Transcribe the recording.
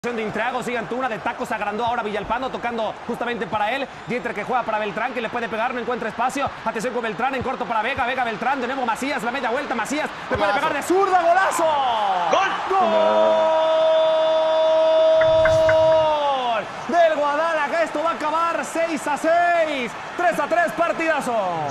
De Intriago, sigue Antuna, de tacos agrandó ahora Villalpando, tocando justamente para él. Dieter que juega para Beltrán, que le puede pegar, no encuentra espacio. Atención con Beltrán, en corto para Vega, Vega Beltrán, de nuevo Macías, la media vuelta, Macías, le puede pegar de zurda, ¡golazo! ¡Gol! ¡Gol! Del Guadalajara, esto va a acabar 6-6, 3-3, partidazo.